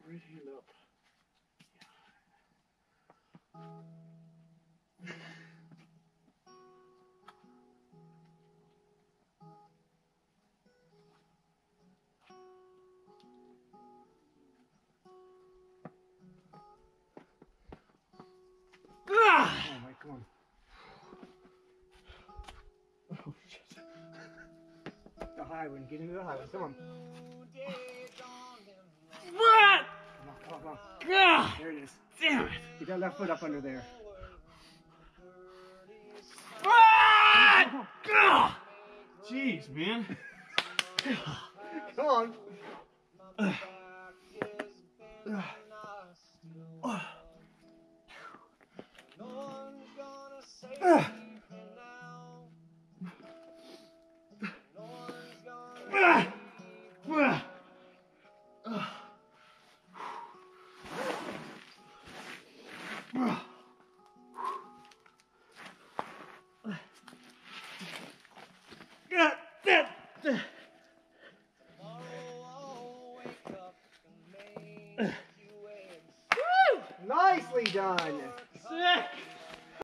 Right hand up. Oh my, come on. Oh shit. The high one, get into the high one, come on. What? Come on, come on, come on. Ah, There it is. damn it. Get that left foot up under there. Ah! Ah! Jeez, man. Come on. Nicely done. Sick.